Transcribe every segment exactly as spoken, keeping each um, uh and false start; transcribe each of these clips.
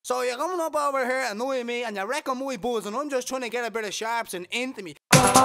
So you're coming up over here annoying me and you're wrecking my buzz and I'm just trying to get a bit of sharps and into me.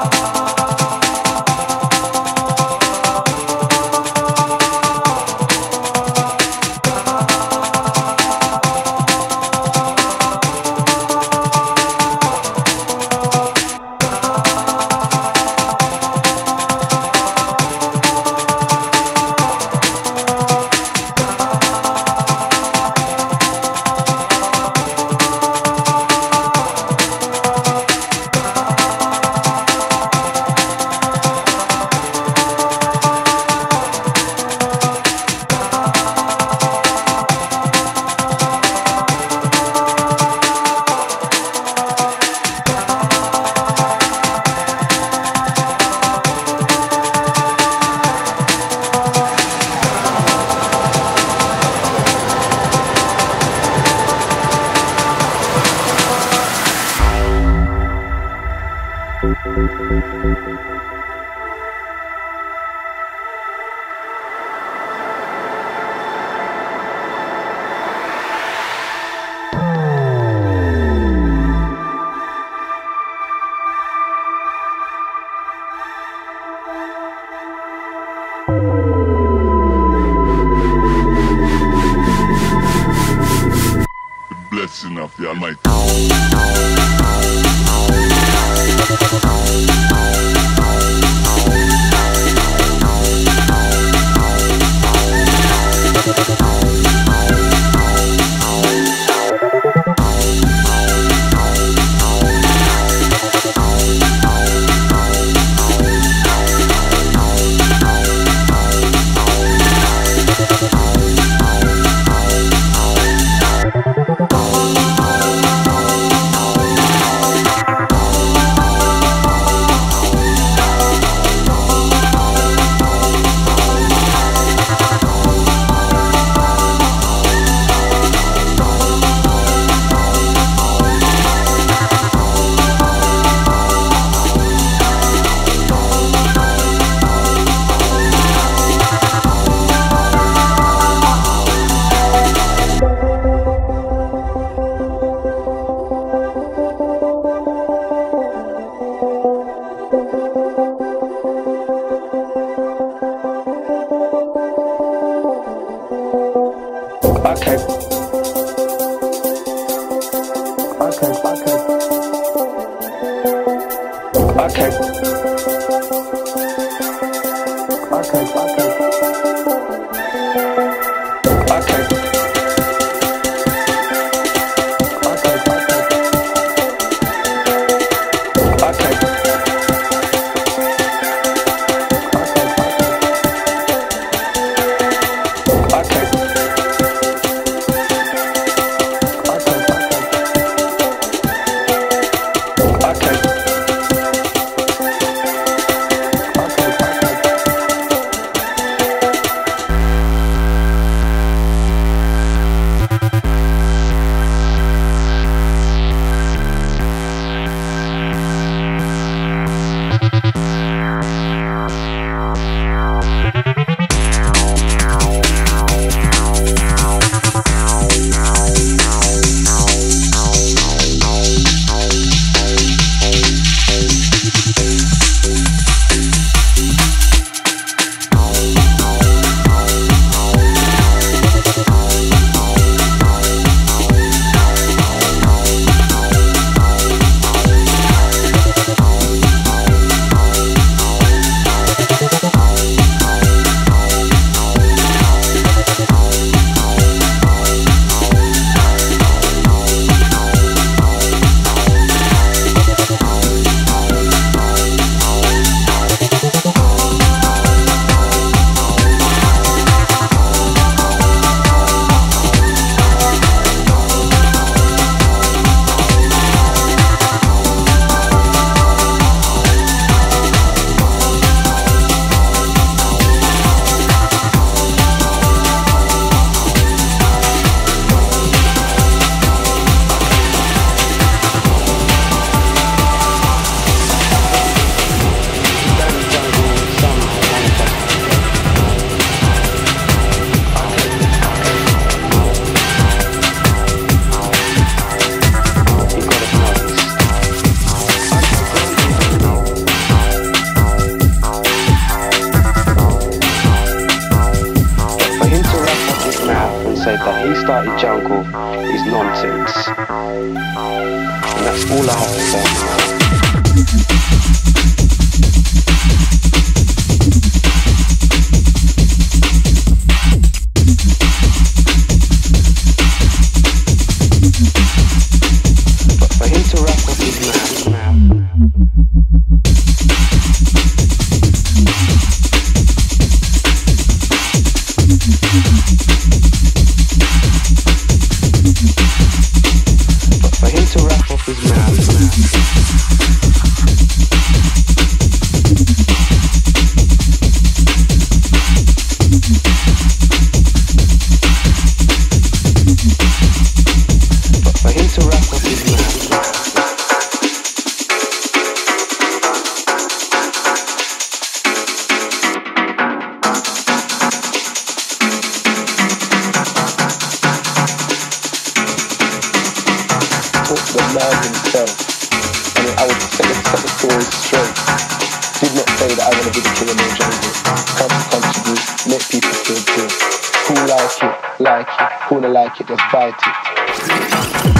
Blessing of the Almighty. Okay. Okay, okay. Okay. Okay, okay. Okay. say that he started jungle is nonsense. And that's all I have to say. But for him to rap up his mouth, but for him to rap off his mouth, but for him to rap off his mouth. The man himself, and I would set the, set the story straight. Did not say that I want to be the king of no jungle. Come to contribute, make people feel good. Who like it, like it. Who don't like it, just fight it.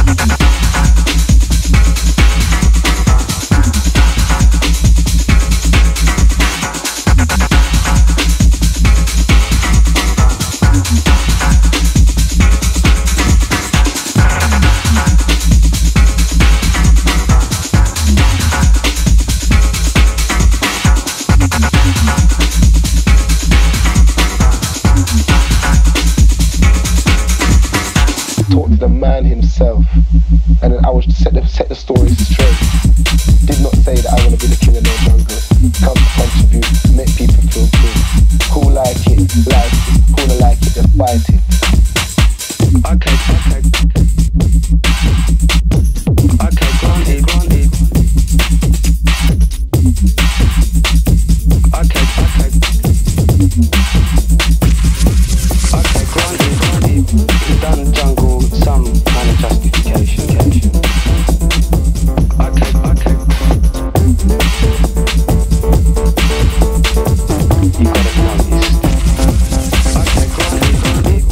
Talk to the man himself, and then I was set the set the story straight. Did not say that I want to be the king of no jungle. Come to contribute, make people feel good. Who like it, like it. Who don't like it, just fight it. Okay, okay, okay, granted, granted. Okay, okay, okay, granted, granted. He done jungle some kind of justification. Okay, okay. You got it noticed. Okay, granted, granted.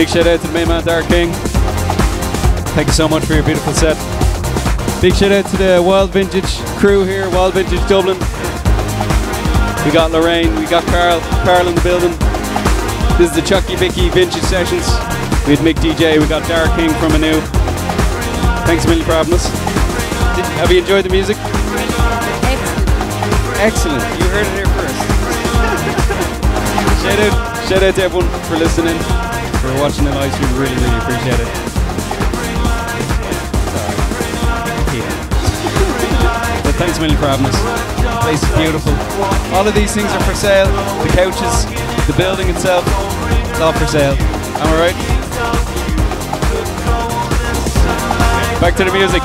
Big shout out to the main man, Dark King. Thank you so much for your beautiful set. Big shout out to the Wild Vintage crew here, Wild Vintage Dublin. We got Lorraine, we got Carl, Carl in the building. This is the Chucky Vicky Vintage Sessions. We had Mick D J, we got Dark King from Anu. Thanks a million for having us. Did, have you enjoyed the music? Excellent. You heard it here first. shout out, shout out to everyone for listening, for watching the live stream. Really, really appreciate it. Sorry. But thanks a million for having us. The place is beautiful. All of these things are for sale. The couches, the building itself, it's all for sale. Am I right? Back to the music.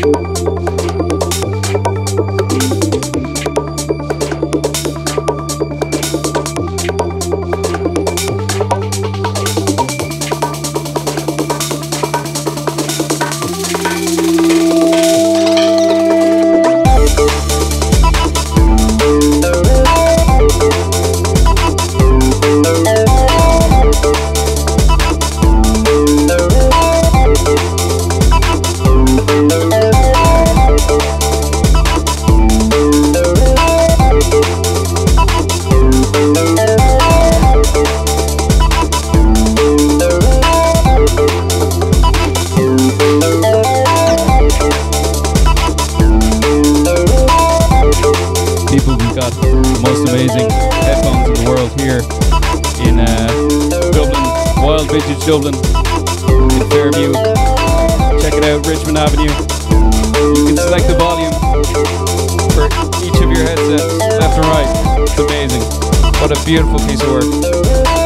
Vintage Dublin in Fairview. Check it out, Richmond Avenue. You can select the volume for each of your headsets, left and right. It's amazing. What a beautiful piece of work.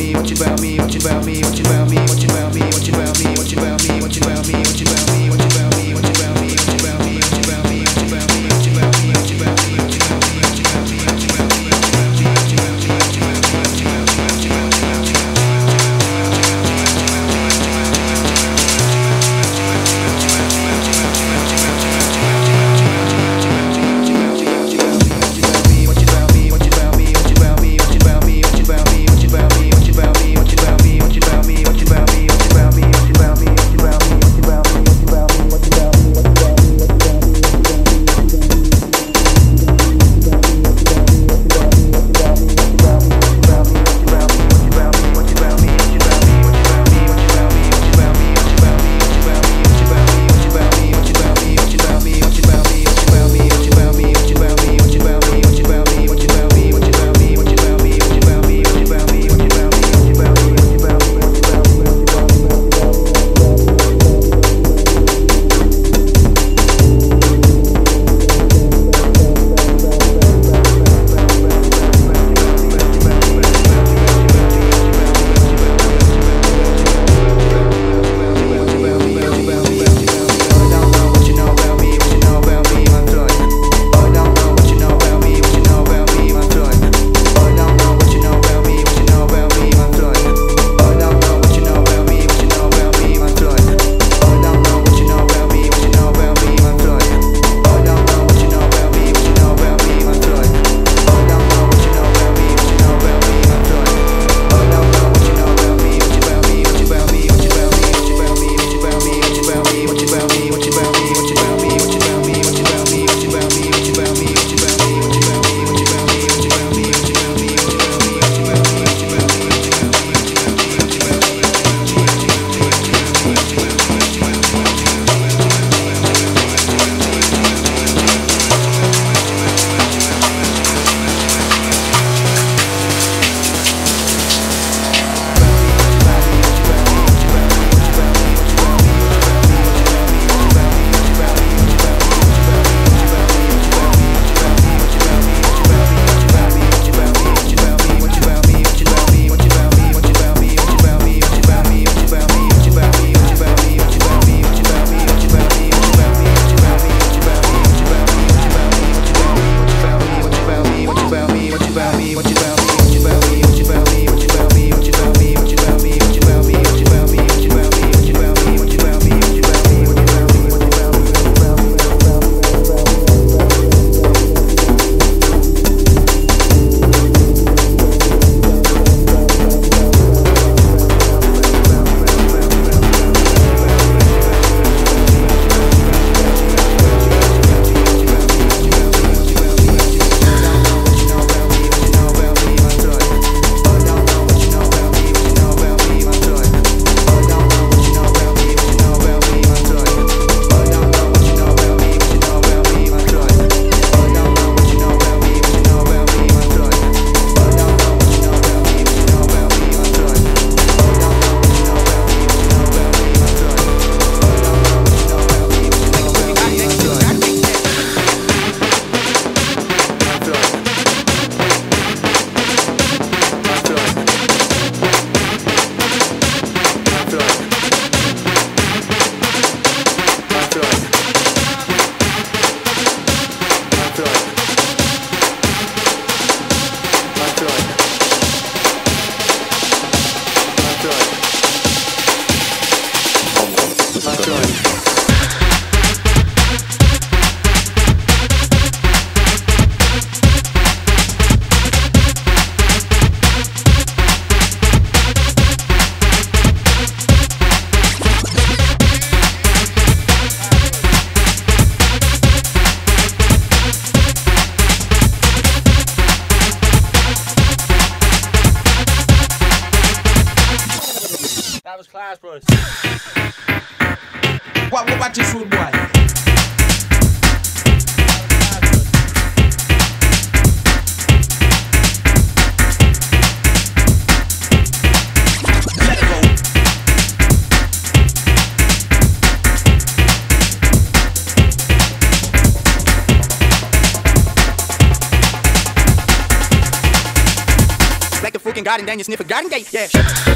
class, bros. What, what, what this rude boy? Like a full fucking garden, then you sniff a garden gate, yeah.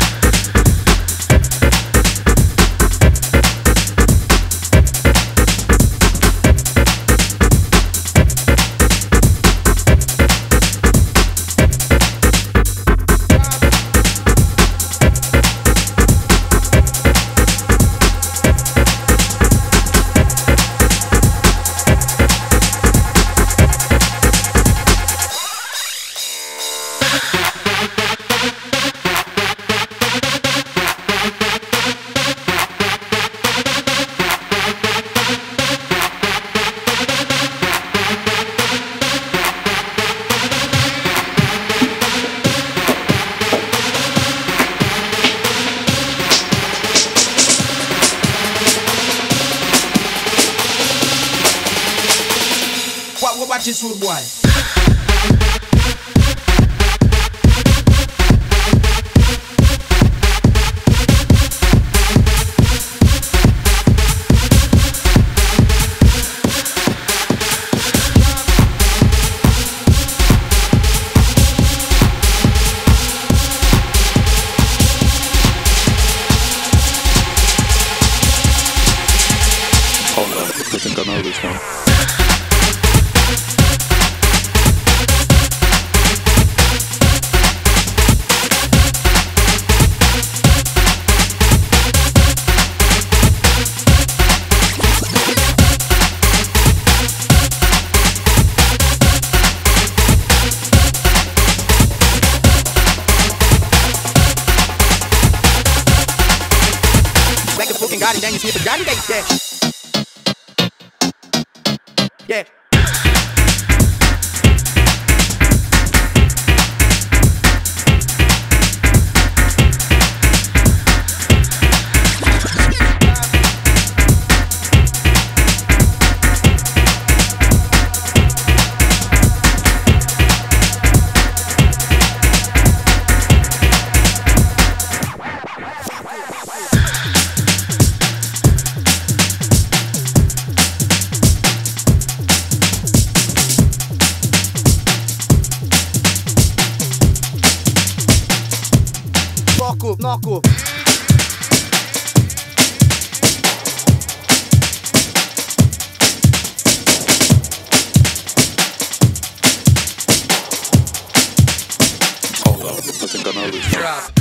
Watch this rude boy. Hold on, I think I know this one. Garden, then you sniff a garden gate, yeah. Yeah. Knock up, knock up. Hold on, I think I know this one. Drop.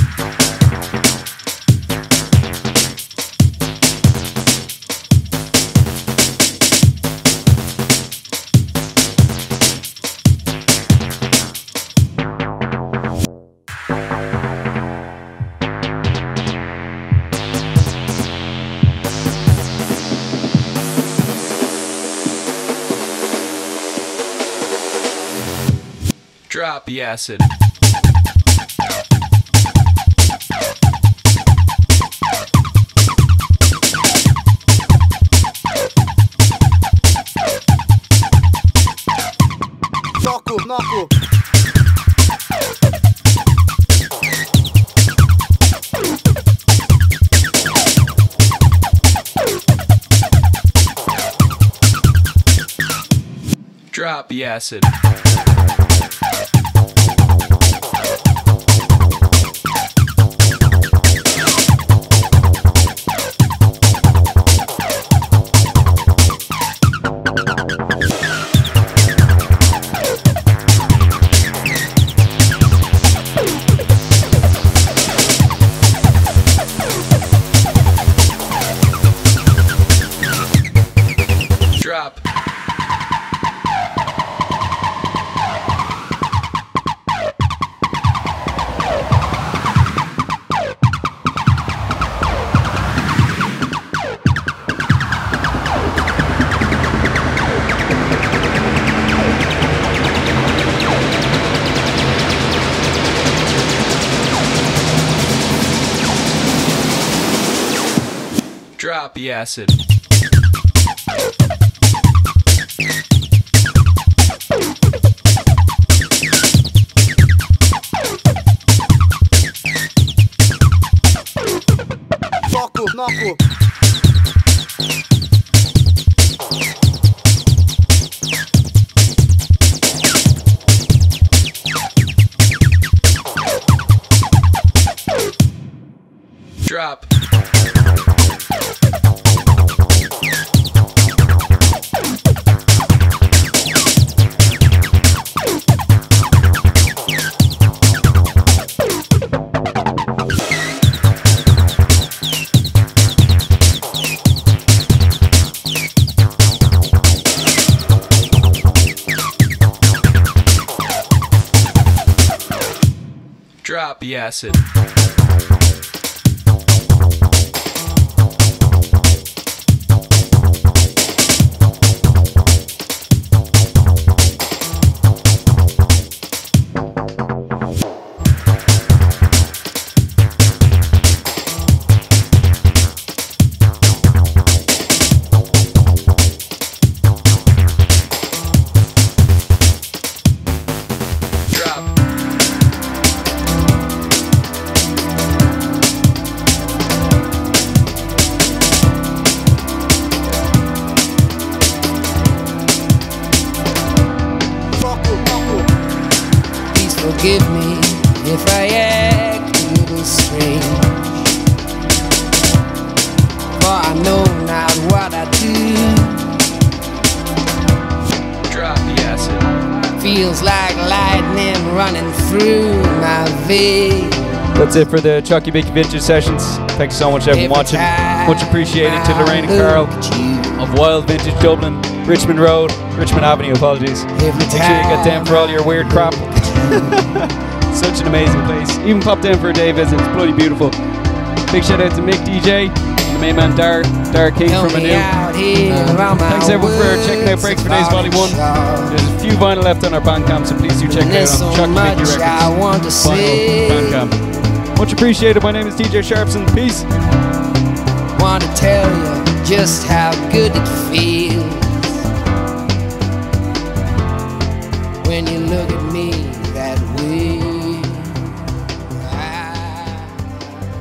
Drop the acid. Knock up, knock up. Drop the acid. Drop. Drop the acid. Knock up, knock up. Drop. Drop the acid. Forgive me if I act a little strange, for I know not what I do. Drop the acid. Feels like lightning running through my veins. That's it for the Chucky Bicky Vintage Sessions. Thanks so much everyone watching. Much appreciated to Lorraine and Carl of Wild Vintage Dublin, Richmond Road, Richmond Avenue, apologies. Make sure you get down for all your weird crap. Such an amazing place. Even pop down for a day visit. It's bloody beautiful. Big shout out to Mick D J and the main man Dar, Dar King from Anu. Uh, thanks everyone for checking out Breaks for Days Volume one. There's a few vinyl left on our Bandcamp, so please do check it out on Chucky Bicky Records. Vinyl Bandcamp. Much appreciated. My name is D J Sharpson. Peace. Want to tell you just how good it feels when you look at me that way.